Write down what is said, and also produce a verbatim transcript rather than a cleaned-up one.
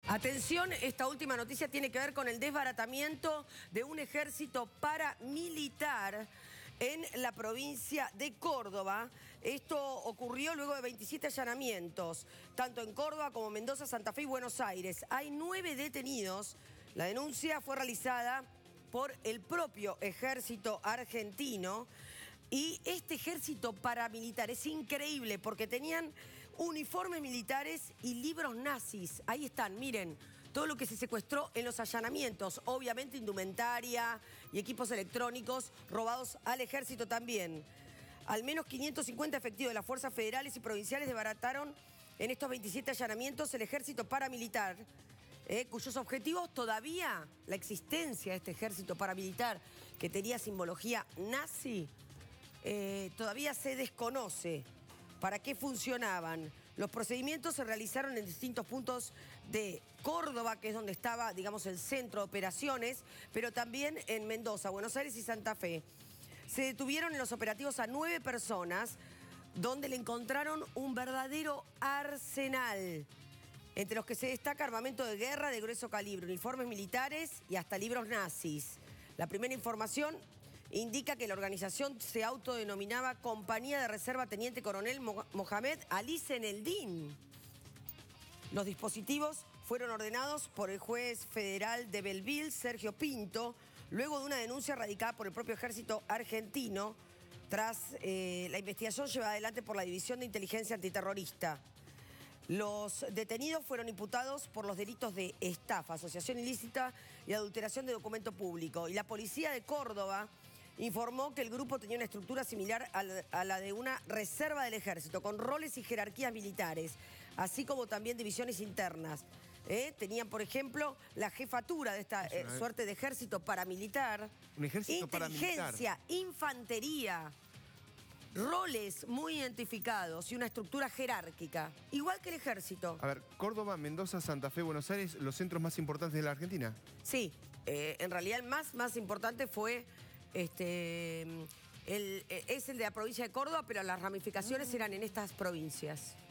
Atención, esta última noticia tiene que ver con el desbaratamiento de un ejército paramilitar en la provincia de Córdoba. Esto ocurrió luego de veintisiete allanamientos, tanto en Córdoba como Mendoza, Santa Fe y Buenos Aires. Hay nueve detenidos. La denuncia fue realizada por el propio ejército argentino. Y este ejército paramilitar es increíble porque tenían uniformes militares y libros nazis. Ahí están, miren, todo lo que se secuestró en los allanamientos. Obviamente indumentaria y equipos electrónicos robados al ejército también. Al menos quinientos cincuenta efectivos de las fuerzas federales y provinciales desbarataron en estos veintisiete allanamientos el ejército paramilitar, eh, cuyos objetivos todavía, la existencia de este ejército paramilitar que tenía simbología nazi, Eh, todavía se desconoce para qué funcionaban. Los procedimientos se realizaron en distintos puntos de Córdoba, que es donde estaba, digamos, el centro de operaciones, pero también en Mendoza, Buenos Aires y Santa Fe. Se detuvieron en los operativos a nueve personas, donde le encontraron un verdadero arsenal, entre los que se destaca armamento de guerra de grueso calibre, uniformes militares y hasta libros nazis. La primera información indica que la organización se autodenominaba Compañía de Reserva Teniente Coronel Mohamed Ali Zeneldin. Los dispositivos fueron ordenados por el juez federal de Belleville, Sergio Pinto, luego de una denuncia radicada por el propio ejército argentino, tras eh, la investigación llevada adelante por la División de Inteligencia Antiterrorista. Los detenidos fueron imputados por los delitos de estafa, asociación ilícita y adulteración de documento público. Y la policía de Córdoba informó que el grupo tenía una estructura similar a la de una reserva del ejército, con roles y jerarquías militares, así como también divisiones internas. ¿Eh? Tenían, por ejemplo, la jefatura de esta eh, suerte de ejército paramilitar, un ejército inteligencia, paramilitar, infantería, roles muy identificados y una estructura jerárquica, igual que el ejército. A ver, Córdoba, Mendoza, Santa Fe, Buenos Aires, los centros más importantes de la Argentina. Sí, eh, en realidad el más, más importante fue... Este, el, es el de la provincia de Córdoba, pero las ramificaciones eran en estas provincias.